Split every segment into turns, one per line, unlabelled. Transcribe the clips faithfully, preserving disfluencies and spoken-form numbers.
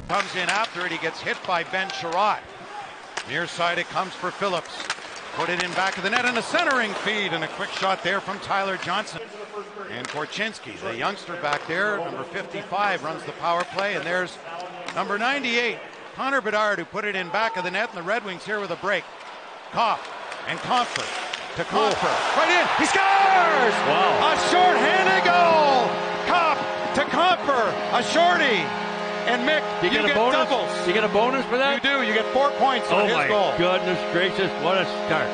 Comes in after it. He gets hit by Ben Sherratt. Near side it comes for Phillips. Put it in back of the net and a centering feed and a quick shot there from Tyler Johnson. And Korchinski, the youngster back there, number fifty-five, runs the power play. And there's number ninety-eight, Connor Bedard, who put it in back of the net. And the Red Wings here with a break. Kopp and Compher to Compher. Right in. He scores!
Wow.
A short-handed goal! Kopp to Compher. A shorty. And Mick,
you, you
get,
get a bonus?
doubles.
You get a bonus for that?
You do. You get four points on
oh
his
my
goal.
Goodness gracious, what a start.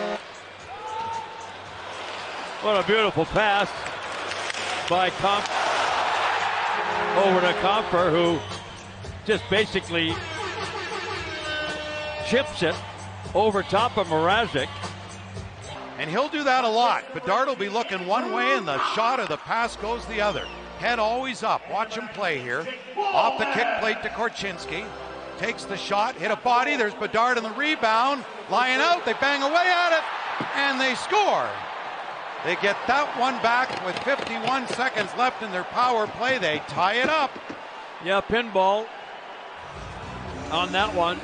What a beautiful pass by Comp over to Compher, who just basically chips it over top of Mrazek.
And he'll do that a lot. Bedard will be looking one way and the shot or the pass goes the other. Head always up. Watch him play here. Off the kick plate to Korchinski. Takes the shot, hit a body. There's Bedard in the rebound. Lying out, they bang away at it, and they score. They get that one back with fifty-one seconds left in their power play. They tie it up.
Yeah, pinball on that one.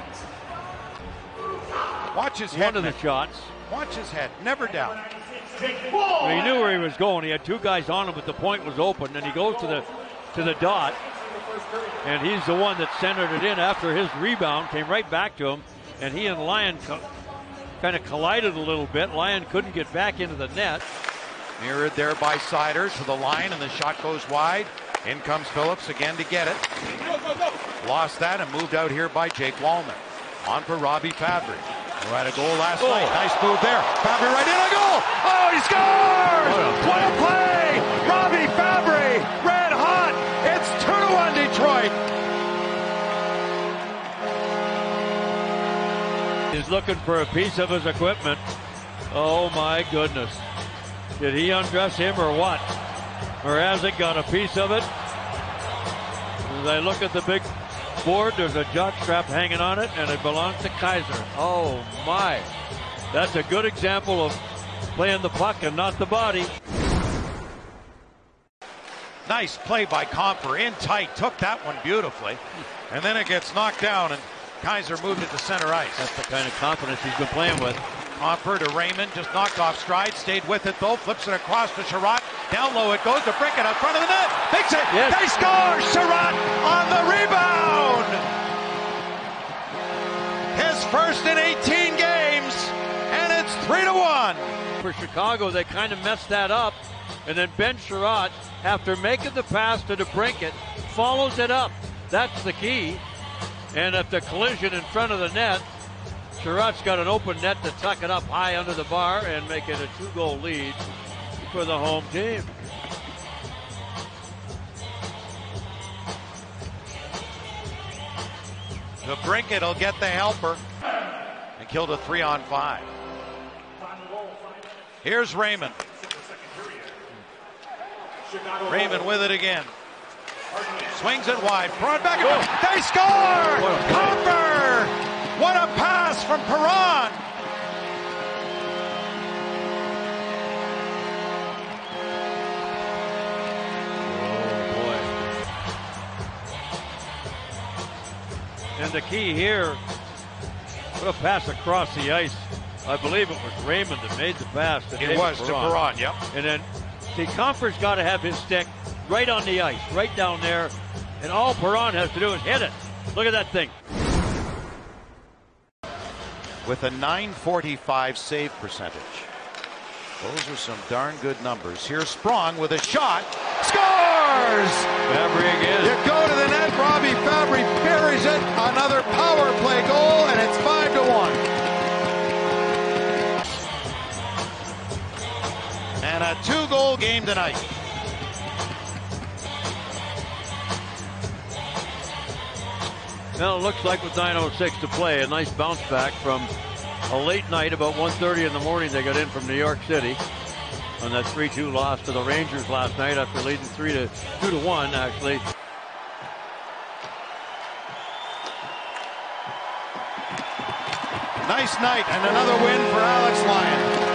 Watch his head.
One of the shots.
Watch his head, never down.
Well, he knew where he was going. He had two guys on him, but the point was open, and he goes to the to the dot, and he's the one that centered it in after his rebound came right back to him, and he and Lyon co kind of collided a little bit. Lyon couldn't get back into the net.
Mirrored there by Sider to the line, and the shot goes wide. In comes Phillips again to get it. Lost that and moved out here by Jake Walman. On for Robbie Fabry, who had a goal last
oh.
night. Nice move there. Fabry right in, a goal! Oh, he scores! What a, what a play! Robbie Fabry, red hot. It's two to one Detroit.
He's looking for a piece of his equipment. Oh my goodness. Did he undress him or what? Mrazek got a piece of it. As I look at the big board, there's a jock strap hanging on it, and it belongs to Kaiser. Oh my. That's a good example of playing the puck and not the body.
Nice play by Compher, in tight, took that one beautifully. And then it gets knocked down, and Kaiser moved it to center ice.
That's the kind of confidence he's been playing with.
Compher to Raymond, just knocked off stride, stayed with it though, flips it across to Sherratt. Down low it goes to Brickett out front of the net. Makes it,
yes.
They score! Sherratt on the rebound! His first in eighteen games, and it's three to one.
For Chicago, they kind of messed that up, and then Ben Sherratt, after making the pass to DeBrincat, follows it up. That's the key. And at the collision in front of the net, Sherratt's got an open net to tuck it up high under the bar and make it a two-goal lead for the home team.
DeBrincat will get the helper and killed a three on five. Here's Raymond. Raymond with it again. Swings it wide. Perron back and forth. They score! Compher! What a pass from Perron!
Oh boy. And the key here, what a pass across the ice. I believe it was Raymond that made the pass. To
it
David
was
Perron.
to Perron, yep.
And then, see, Compher's got to have his stick right on the ice, right down there. And all Perron has to do is hit it. Look at that thing.
With a nine forty-five save percentage. Those are some darn good numbers. Here's Sprong with a shot. Scores!
Fabry again.
You go to the net. Robbie Fabry buries it. Another power play goal, and it's five to one. And a two-goal game tonight.
Well, it looks like with nine oh six to play, a nice bounce back from a late night, about one thirty in the morning. They got in from New York City on that three two loss to the Rangers last night after leading three to two to one, actually.
Nice night and another win for Alex Lyon.